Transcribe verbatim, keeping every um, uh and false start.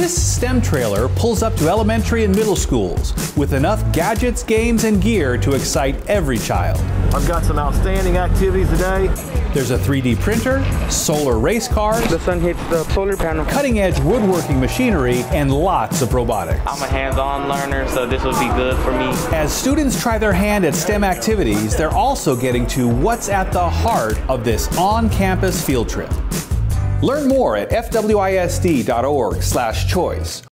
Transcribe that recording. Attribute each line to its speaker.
Speaker 1: This STEM trailer pulls up to elementary and middle schools with enough gadgets, games, and gear to excite every child.
Speaker 2: I've got some outstanding activities today.
Speaker 1: There's a three D printer, solar race cars,
Speaker 3: the sun hits the solar panel,
Speaker 1: cutting-edge woodworking machinery, and lots of robotics.
Speaker 4: I'm a hands-on learner, so this would be good for me.
Speaker 1: As students try their hand at STEM activities, they're also getting to what's at the heart of this on-campus field trip. Learn more at f w I S d dot org slash choice